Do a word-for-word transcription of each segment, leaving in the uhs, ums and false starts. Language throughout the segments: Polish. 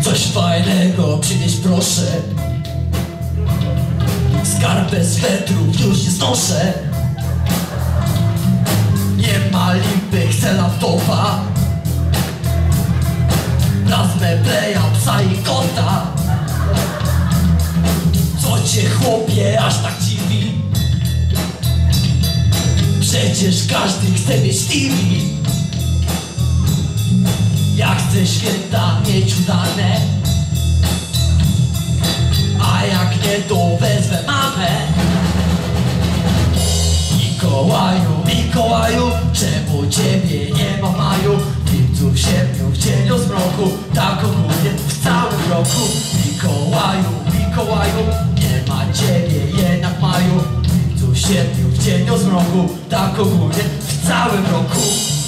Coś fajnego przynieś proszę. Skarpę swetrów już nie znoszę. Nie ma lipy, chcę laptopa, plazmę, playa, psa i kota. Co cię chłopie aż tak dziwi? Przecież każdy chce mieć T V. Ja chcę święta mieć udane, a jak nie to wezmę mamę. Mikołaju, Mikołaju, czemu ciebie nie ma maju? W lipcu, w sierpniu, w cieniu zmroku, tak ogólnie w całym roku. Mikołaju, Mikołaju, nie ma ciebie jednak maju. W lipcu, w sierpniu, w cieniu zmroku, tak ogólnie w całym roku.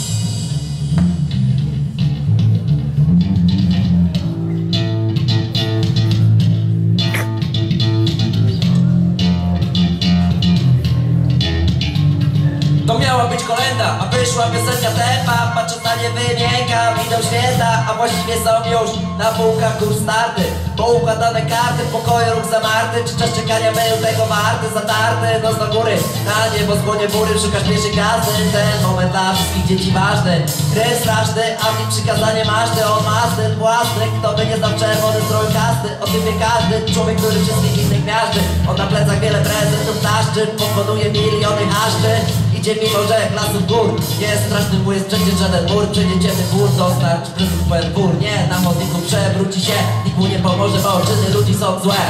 To miała być kolenda, a wyszła piosenka tempa. Patrzę na nie wymiękam, idą święta, a właściwie są już na półkach kurs starty. Poukładane karty, w pokoju ruch zamarty. Czy czas czekania był tego warty? Zatarty, nos do góry, na niebo skłonie bury. Szukasz pierwszej gazdy, ten moment dla wszystkich dzieci ważny. Gry straszny, a w nim przykazanie masz ty. On ma styl własny, kto by nie znał czerwony strój kasty. O tym wie każdy człowiek, który wszystkich innych miażdży. On na plecach wiele prezentów taszczy, pokonuje miliony haszczy. Idzie mimo rzek, lasów, gór. Jest straszny mu jest przecież żaden mur. Przejdziemy wór, dostarcz prezent pełen wór. Nie, na chodniku przewróci się, nikt mu nie pomoże, bo czyny ludzi są złe.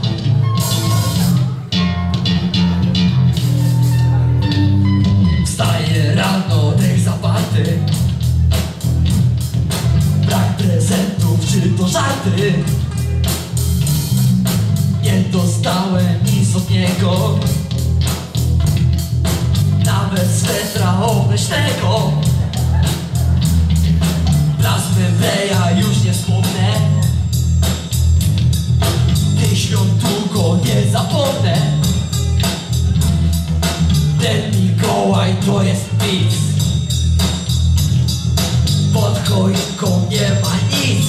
Wstaję rano, dech zaparty, brak prezentów, czy to żarty? Nie dostałem nic od niego, nawet swetra obleśnego. Plazmy, playa już nie wspomnę, tych świąt długo nie zapomnę. Ten Mikołaj to jest nic, pod choinką nie ma nic.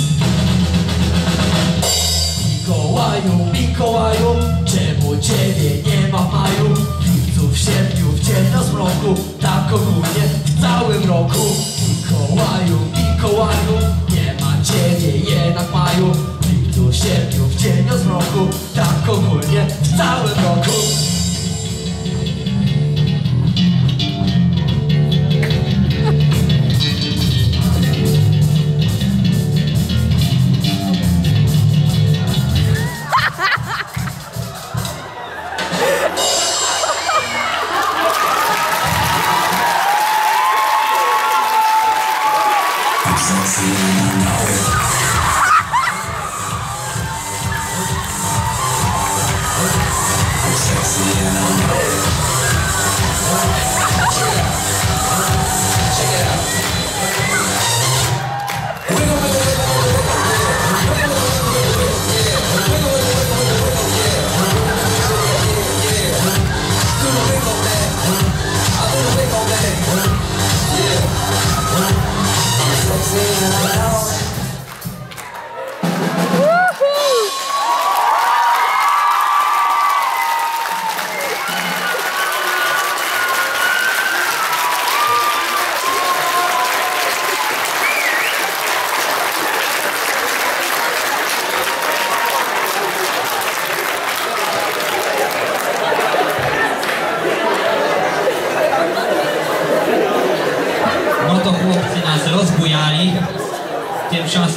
Mikołaju, Mikołaju, czemu ciebie nie ma w maju? W lipcu, w sierpniu, w ciemnozmroku, tak ogólnie w całym roku. Mikołaju, Mikołaju, nie ma ciebie jednak w maju. W lipcu, w sierpniu, w ciemnozmroku, tak ogólnie w całym roku. No to chłopcy nas rozbujali. Pierwsza